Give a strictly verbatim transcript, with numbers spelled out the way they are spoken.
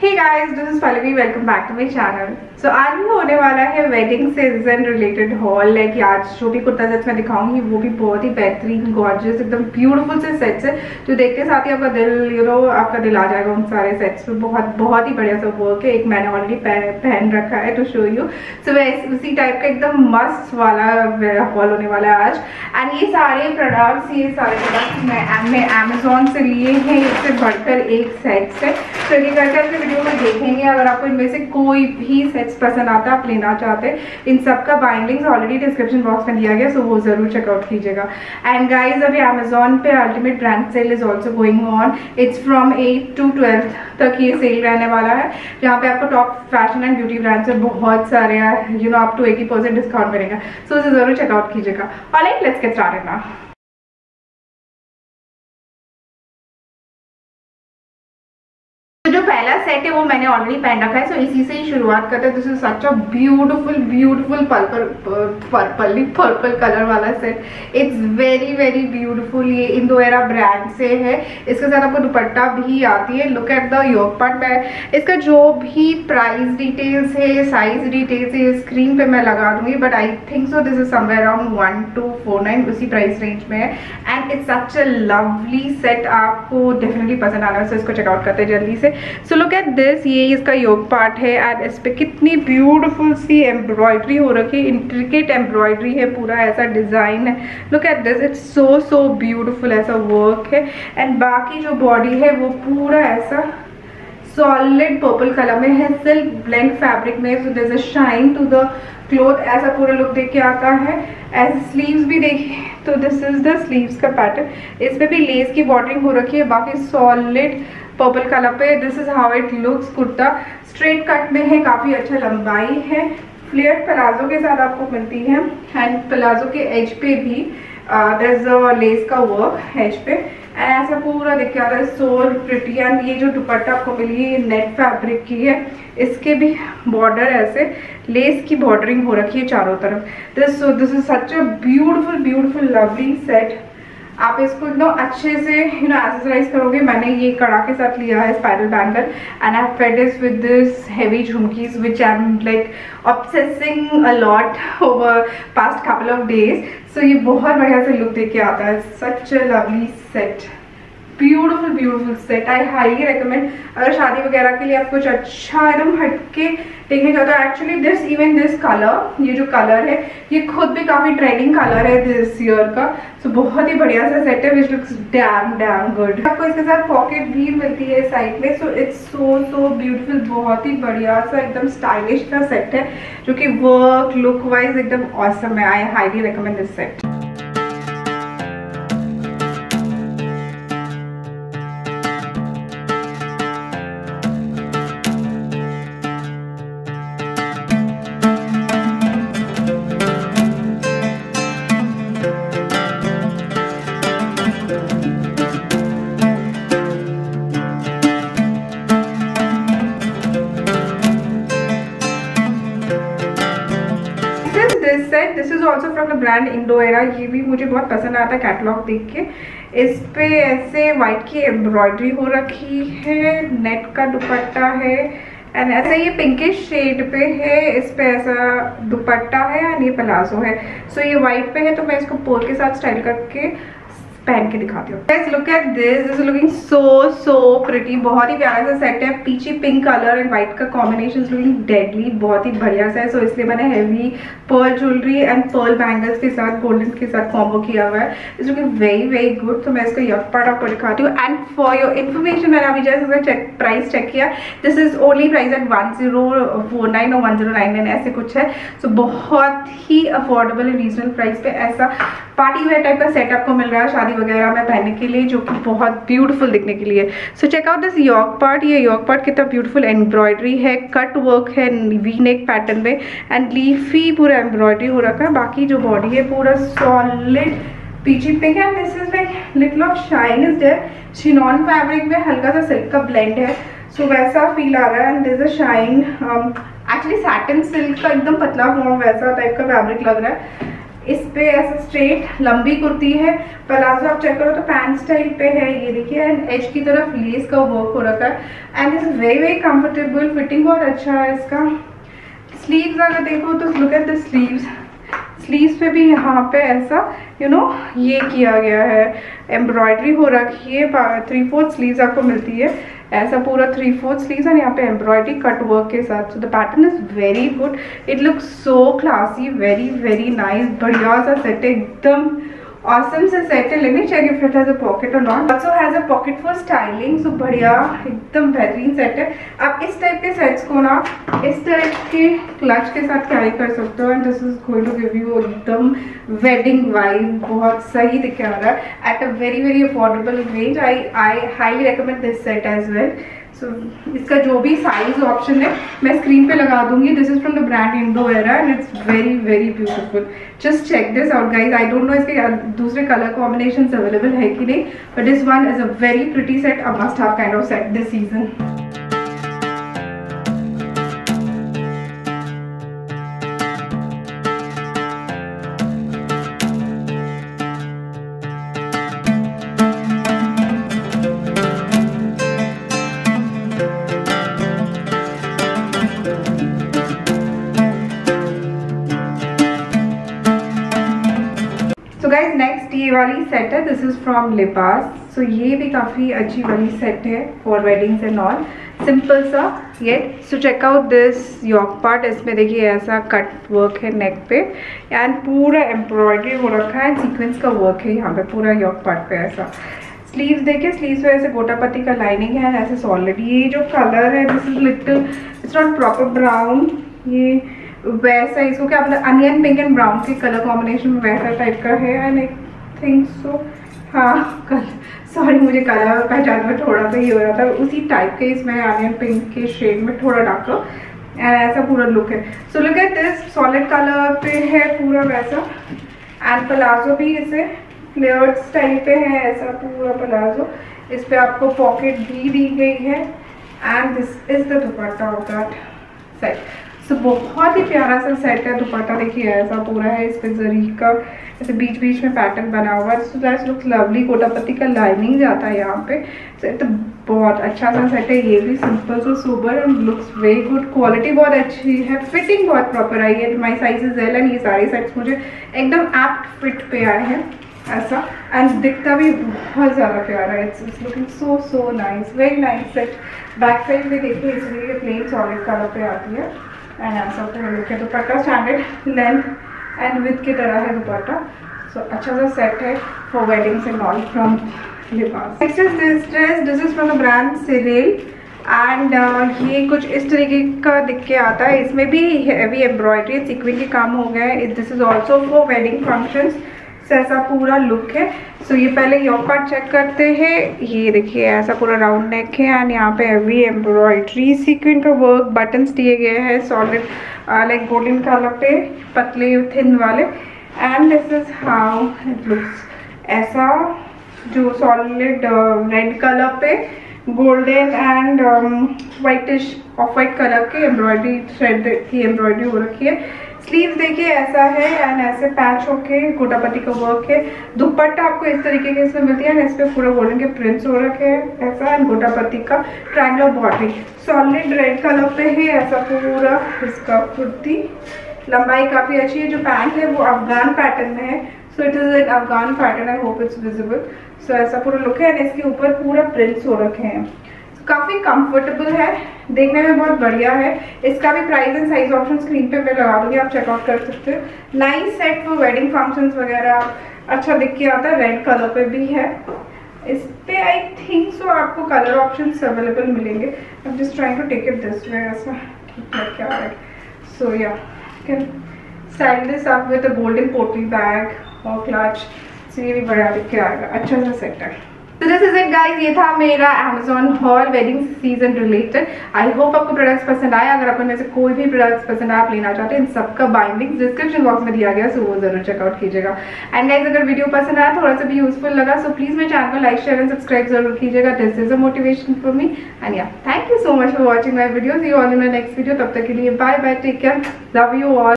Hey guys, this is Pallavi, welcome back to my channel. So आज भी होने वाला है wedding season related haul. Like आज जो भी कुर्ता सेट्स मैं दिखाऊंगी वो भी बहुत ही बेहतरीन गॉर्जियस एकदम ब्यूटीफुल से सेट्स है जो देखते साथ ही आपका दिल यू नो आपका दिल आ जाएगा उन सारे सेट्स पे। बहुत बहुत ही बढ़िया सा वर्क है। एक मैंने ऑलरेडी पहन रखा है टू शो यू। सो वैसे उसी टाइप का एकदम मस्त वाला हॉल होने वाला है आज। एंड ये सारे प्रोडक्ट्स ये सारे प्रोडक्ट्स मैं अमेजोन से लिए हैं। इससे बढ़कर एक सेट्स है, तो ये करके अपने वीडियो में देखेंगे। अगर आपको इनमें से कोई भी सेट्स पसंद आता है, आप लेना चाहते हैं, इन सब का buying links already description box में दिया गया, सो वो जरूर चेकआउट कीजिएगा। एंड गाइज अभी अमेजोन पे ultimate brand sale is also going on. It's from eight to twelfth तक ये सेल रहने वाला है, जहाँ पे आपको top fashion and beauty brand से बहुत सारे you know up to eighty percent discount मिलेगा, सो उसे जरूर चेकआउट कीजिएगा। Alright, let's get started now. जो पहला सेट है वो मैंने ऑलरेडी पहन रखा है, सो इसी से ही शुरुआत करते हैं। This is such a beautiful beautiful purple purple purple colour वाला set. It's very very beautiful. ये इंडोएरा ब्रांड से है। इसके साथ आपको दुपट्टा भी आती है। Look at the yoke part. मैं इसका जो भी प्राइस डिटेल्स है, साइज डिटेल्स है, स्क्रीन पे मैं लगा दूंगी, but I think so this is somewhere around one two four nine, उसी प्राइस रेंज में है। And it's such a lovely set. आपको डेफिनेटली पसंद आना है, सो इसको चेकआउट करते हैं जल्दी से। सो लुक एट दिस, ये इसका योग पार्ट है एंड इस पे कितनी ब्यूटीफुल सी एम्ब्रॉयडरी हो रखी है। इंट्रिकेट एम्ब्रॉयडरी है, पूरा ऐसा डिजाइन है। Look at this, it's so so beautiful ऐसा वर्क है। एंड बाकी जो बॉडी है वो पूरा ऐसा सॉलिड पर्पल कलर में है, सिल्क ब्लेंड फैब्रिक में। So there is a shine to the cloth, ऐसा पूरा लुक देख के आता है। ऐसे स्लीव्स भी देखिए तो दिस इज द स्लीव्स का पैटर्न। इस पे भी लेस की बॉर्डरिंग हो रखी है, बाकी सॉलिड पर्पल कलर पे। This is how it looks. Kurta straight cut में है, काफी अच्छा लंबाई है। फ्लेयर प्लाजो के साथ आपको मिलती है एंड प्लाजो के एज पे भी देयर इज अ लेस का वर्क एज पे। एंड ऐसा पूरा दिख रहा है, सो प्रिटी। एंड ये जो दुपट्टा आपको मिली है नेट फैब्रिक की है, इसके भी बॉर्डर ऐसे लेस की बॉर्डरिंग हो रखी है चारों तरफ। This so this is such a beautiful beautiful lovely set. आप इसको एकदम अच्छे से यू नो एक्सेसराइज करोगे। मैंने ये कड़ा के साथ लिया है spiral bangle and I paired this with this heavy jhumkis which I am like obsessing a lot over past couple of days. So ये बहुत बढ़िया से लुक देके के आता है। Such a lovely set, beautiful beautiful set. I highly recommend. अगर शादी वगैरह के लिए आप कुछ अच्छा एकदम हटके देखने चाहते हो। Actually this even this colour, ये जो कलर है ये खुद भी काफी ट्रेंडिंग कलर है दिस ईयर का। सो so, बहुत ही बढ़िया सा सेट है which looks damn damn good. आपको इसके साथ पॉकेट भी मिलती है साइड में। So it's so so beautiful. बहुत ही बढ़िया सा एकदम स्टाइलिश सा सेट है जो कि वर्क लुक वाइज एकदम ऑसम है। I highly recommend this set. This is also from the brand Indo Era. ये भी मुझे बहुत पसंद आता है कैटलॉग देख के। इस पे ऐसे वाइट की एम्ब्रॉयडरी हो रखी है, नेट का दुपट्टा है एंड ऐसे ये पिंकिश शेड पे है। इस पे ऐसा दुपट्टा है एंड ये प्लाजो है। सो so, ये वाइट पे है, तो मैं इसको पोल के साथ स्टाइल करके पहन के दिखाती हूँ। Guys look at this, this is looking so so pretty. बहुत ही प्यारा सा सेट है। Peachy pink colour and white का कॉम्बिनेशन लुकिंग डेडली, बहुत ही बढ़िया सा है। सो so, इसलिए मैंने heavy pearl jewellery and pearl bangles के साथ गोल्डन के साथ कॉम्बो किया हुआ है। It's looking very very good. तो मैं इसका यक पार्ट आपको दिखाती हूँ। एंड फॉर योर इन्फॉर्मेशन, मैंने अभी जैसे चेक प्राइस चेक किया, this is only price at one zero four nine और वन जीरो नाइन नाइन ऐसे कुछ है। सो so, बहुत ही अफोर्डेबल एंड रीजनल प्राइस पे ऐसा पार्टी वेयर टाइप का सेट आपको मिल रहा है शादी वगैरह में पहनने के लिए, जो कि बहुत ब्यूटीफुल दिखने के लिए। So check out this yoke part. ये योक पार्ट कितना ब्यूटीफुल एम्ब्रॉयडरी है, कट वर्क है वी नेक पैटर्न में एंड लीफी पूरा एम्ब्रॉयडरी हो रखा है। बाकी जो बॉडी है पूरा सॉलिड पीची पिंक है। This is like little of shine is there. Chinon fabric में हल्का सा सिल्क का ब्लेंड है, सो so, वैसा फील आ रहा है। And this is a shine, actually satin silk का एकदम पतला फॉर्म वैसा टाइप का फैब्रिक लग रहा है। इस पे ऐसा स्ट्रेट लंबी कुर्ती है, प्लाजो आप चेक करो तो पैंट स्टाइल पे है, ये देखिए, एंड एज की तरफ लेस का वर्क हो रखा है and is very very comfortable, fitting बहुत अच्छा है इसका। स्लीव्स अगर देखो तो look at the sleeves, sleeves पे भी यहाँ पे ऐसा यू you नो know, ये किया गया है, एम्ब्रॉयडरी हो रखी है, थ्री फोर्थ स्लीव्स आपको मिलती है, ऐसा पूरा थ्री फोर्थ स्लीव्स और यहाँ पे एम्ब्रॉयडरी कट वर्क के साथ। So the pattern is very good, it looks so classy, very very nice, बढ़िया सा सेट है, एकदम awesome से सेट है। Let me check if it has a pocket और not, also has a pocket for styling. So बढ़िया, एकदम बेहतरीन सेट है। आप इस टाइप के सेट्स को ना इस टाइप के क्लच के साथ कैरी कर सकते हो and this is going to give you एकदम वेडिंग वाइब, बहुत सही दिख रहा है at a very very affordable range. I I highly recommend this set as well. So so, इसका जो भी साइज ऑप्शन है मैं स्क्रीन पे लगा दूंगी। This is from the brand Indo Era and it's very very beautiful, just check this out guys. I don't know इसके दूसरे कलर कॉम्बिनेशन अवेलेबल है कि नहीं, but this one is a very pretty set, a must have kind of set this season. So guys next ये वाली set है, this is from Libas. सो ये भी काफ़ी अच्छी वाली सेट है for weddings and all, simple सा ये। So check out this yoke part, इसमें देखिए ऐसा कट वर्क है नेक पे एंड पूरा एम्ब्रॉयडरी हो रखा है, सीक्वेंस का वर्क है यहाँ पे पूरा यॉक पार्ट पे ऐसा। स्लीव्स देखिए, स्लीव्स पे ऐसे गोटापत्ती का लाइनिंग है, ऐसे सॉलिड। ये जो कलर है this is little, it's not proper brown, ये वैसा इसको क्या मतलब अनियन पिंक एंड ब्राउन के कलर कॉम्बिनेशन में वैसा टाइप का है एंड आई थिंक सो, हाँ कल सॉरी मुझे कलर पहचान में थोड़ा सा ही हो रहा था, उसी टाइप के इसमें अनियन पिंक के शेड में थोड़ा डार्कर एंड ऐसा पूरा लुक है। So look at this, solid colour पे है पूरा वैसा एंड प्लाजो भी इसे फ्लेयर्ड स्टाइल पे है, ऐसा पूरा प्लाजो। इस पे आपको पॉकेट भी दी गई है and this is the dupatta of that set. So so, बहुत ही प्यारा सा सेट है। दुपट्टा देखिए ऐसा पूरा है, इस पे जरी का ऐसे बीच बीच में पैटर्न बना हुआ है। So that's looks lovely, gotapatti का लाइनिंग जाता है यहाँ पे। सो so, तो बहुत अच्छा सा सेट है, ये भी सिंपल सा sober and looks very good, quality बहुत अच्छी है, फिटिंग बहुत प्रॉपर आई है। My size is L and ये सारे सेट्स मुझे एकदम एप्ट फिट पे आए हैं ऐसा, एंड दिखता भी बहुत ज़्यादा प्यारा है। It's it's looking so so nice, very nice set. Back side भी देखिए, इसलिए प्लेन सॉलिड कलर पे आती है एंड ऐसा पूरा लुक है। Dupatta standard length and with की तरह है दुपट्टा। सो so, अच्छा सा सेट है for weddings and all from Libas. Next is this dress, this is from the brand Cyril and ये कुछ इस तरीके का दिख के आता है। इसमें भी हैवी एम्ब्रॉयडरी सीक्वेंस के काम हो गए हैं। This is also for wedding functions. से ऐसा पूरा लुक है। सो so, ये पहले यॉक पार्ट चेक करते हैं। ये देखिए ऐसा पूरा राउंड नेक है एंड यहाँ पे हैवी एम्ब्रॉयडरी सीक्वेंस का वर्क, बटन्स दिए गए हैं सॉलिड लाइक गोल्डन कलर पे, पतले थिन वाले and this is how it looks. ऐसा जो सॉलिड रेड कलर पे golden and whitish off white colour के एम्ब्रॉयडरी थ्रेड की एम्ब्रॉयडरी हो रखी है। स्लीव्स देखिए ऐसा है एंड ऐसे पैच होके गोटापत्ती का वर्क है। दुपट्टा आपको इस तरीके के इसमें मिलती है, इस पे पूरा गोल्डन के प्रिंट्स हो रखे हैं ऐसा एंड गोटापत्ती का triangular body solid red colour पे है ऐसा पूरा इसका कुर्ती। लंबाई काफ़ी अच्छी है। जो पैंट है वो अफगान पैटर्न में है, so it is an Afghan pattern, I hope it's visible. So ऐसा पूरा लुक है एंड इसके ऊपर पूरा प्रिंट्स हो रखे हैं। काफ़ी कंफर्टेबल है, देखने में बहुत बढ़िया है। इसका भी price and size option screen पे मैं लगा दूंगी, आप चेकआउट कर सकते हो। Nice set for wedding functions वगैरह, अच्छा दिख के आता है। रेड कलर पे भी है। इस पे आई थिंक सो आपको कलर ऑप्शंस अवेलेबल मिलेंगे। I am just trying to take it this way, ऐसा ठीक लग क्या है। So you can style this up with a golden potli bag और क्लच। सो ये भी बढ़िया दिख के आएगा, अच्छा सा सेट है। तो दिस इज इट गाइज, ये था मेरा Amazon haul wedding season related. I hope आपको प्रोडक्ट्स पसंद आए। अगर आपको में से कोई भी प्रोडक्ट्स पसंद आए, आप लेना चाहते हैं, इन सबका बाइंग लिंक डिस्क्रिप्शन बॉक्स में दिया गया, सो वो जरूर चेकआउट कीजिएगा। एंड गाइज अगर वीडियो पसंद आया, थोड़ा सा भी यूजफुल लगा, सो प्लीज मेरे चैनल को लाइक शेयर एंड सब्सक्राइब जरूर कीजिएगा। This is a motivation for me and yeah thank you so much for watching my video. See you all in my next video. तब तक के लिए bye bye, take care, love you all.